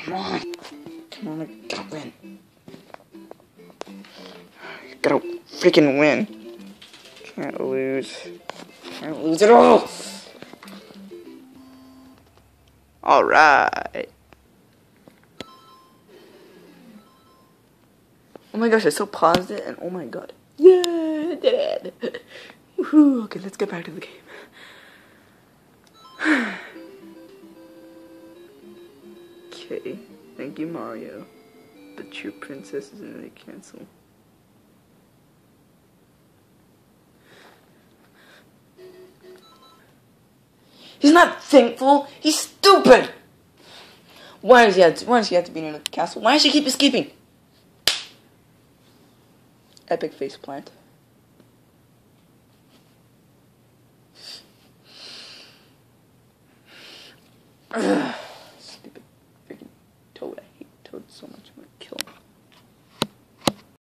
Come on. Come on, I gotta win. Gotta freaking win. Can't lose. Can't lose at all. Alright. Oh my gosh, I still paused it and oh my god. Yeah, I did it. Woohoo. Okay, let's get back to the game. Okay, thank you, Mario. But your princess isn't really cancel. He's not thankful. He's stupid. Why does he have to be in the castle? Why does she keep escaping? Epic faceplant. Ugh.